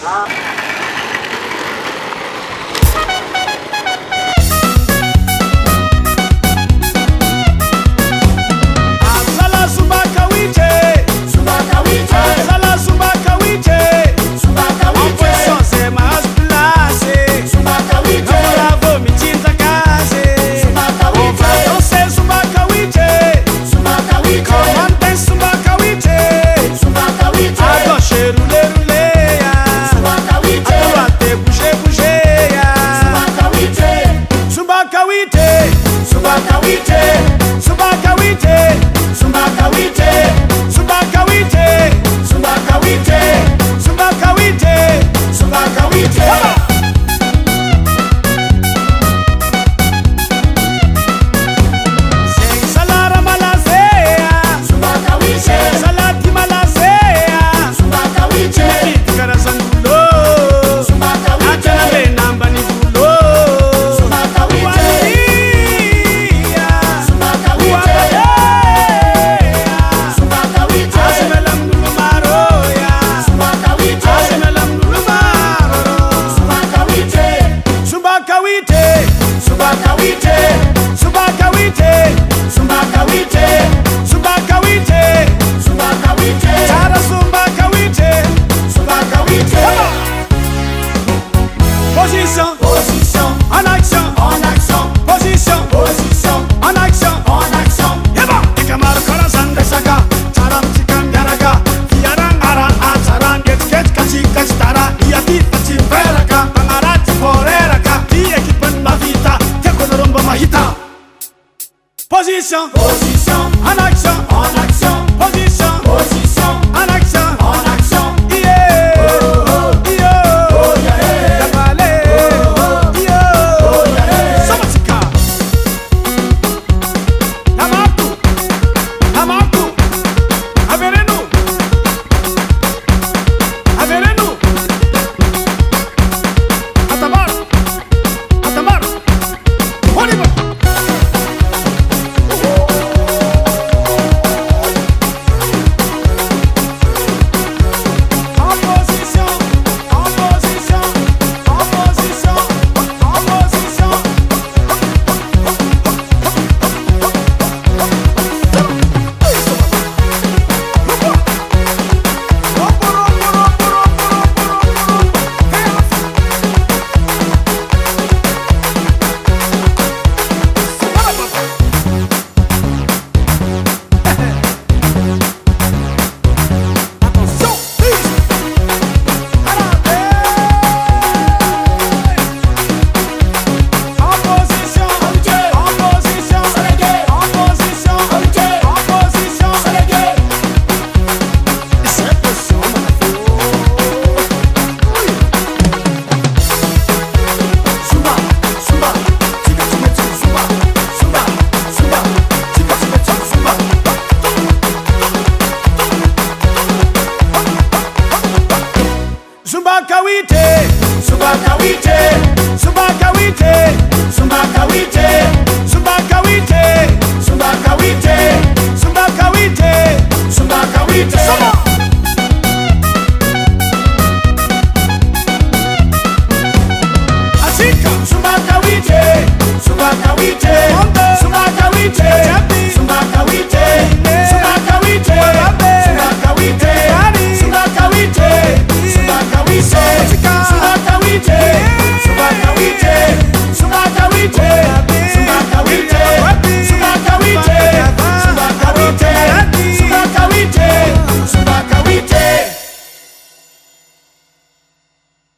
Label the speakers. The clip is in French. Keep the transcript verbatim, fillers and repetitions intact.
Speaker 1: Position, position, en action, en action, position, position, en action, en action, yeah, oh, oh, yeah, oh, yeah, Kamale, oh, oh, yeah, oh, yeah, Samatika, Namaku, Namaku, Averenu, Averenu, Atamar, Atamar, Oliver. Kawite, Sumba Kawite, Sumba Kawite, Sumba Kawite, Sumba Kawite, Sumba Kawite, Sumba Kawite, Sumba Kawite, Sumba. Asika, Sumba Kawite, Sumba Kawite, Sumba Kawite.